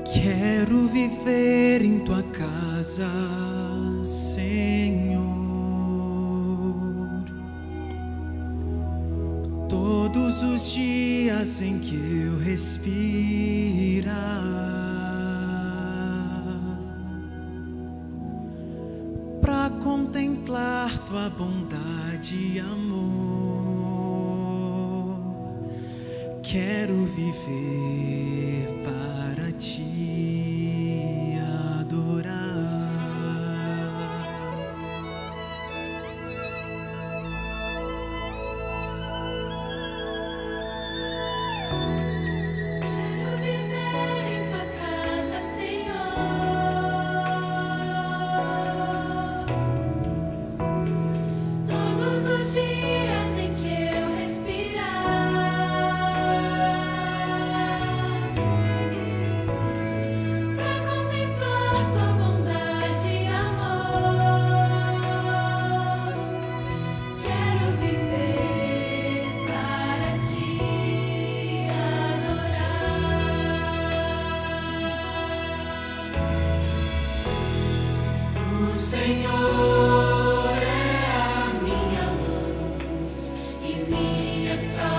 Quero viver em tua casa, Senhor, todos os dias em que eu respirar, para contemplar tua bondade e amor. Quero viver para te adorar. Quero viver em tua casa, Senhor, todos os dias em que eu respirar, para contemplar tua bondade e amor. Quero viver para te adorar. O Senhor é a minha luz e minha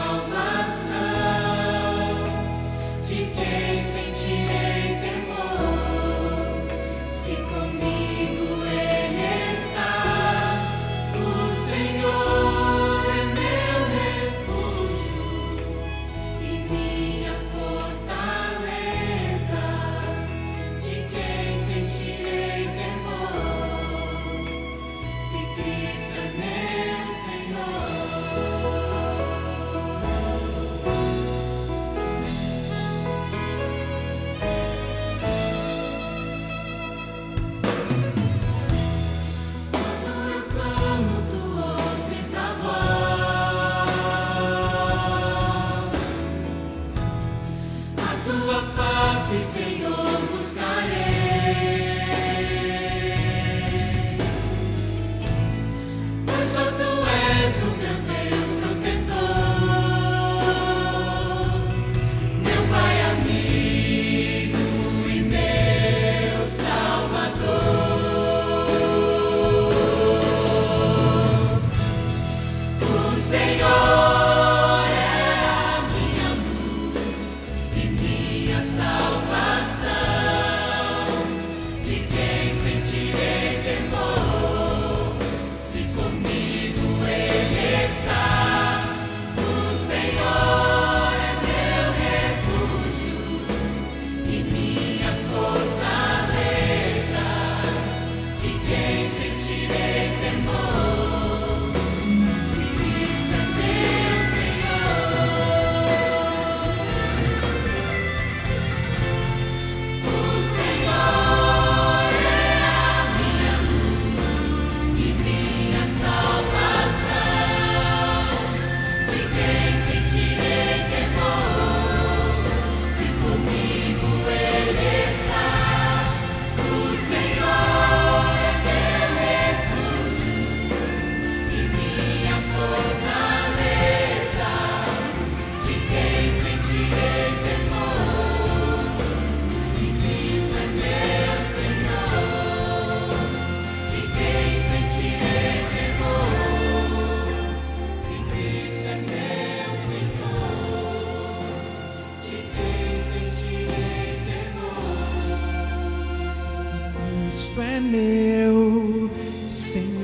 salvação. De quem sentirei temor, se comigo Ele está? O Senhor é meu refúgio e minha fortaleza. De quem sentirei temor, se Cristo é meu Senhor? Quando eu clamo, tu ouves a voz. A tua face, Senhor, buscarei. Pois só tu és o meu Deus protetor, meu Pai amigo e meu Salvador. O Senhor é a minha luz e minha salvação. De quem sentirei temor, se comigo Ele está? O Senhor é meu refúgio e minha fortaleza. De quem sentirei temor, se Cristo é meu Senhor? O Senhor é a minha luz e minha salvação. De quem sentirei temor, se comigo Ele está? O Senhor é meu refúgio e minha fortaleza. De quem sentirei temor, se Cristo é meu Senhor? De quem sentirei temor, se Cristo é meu Senhor? De quem sentirei temor? Se Cristo é meu Senhor.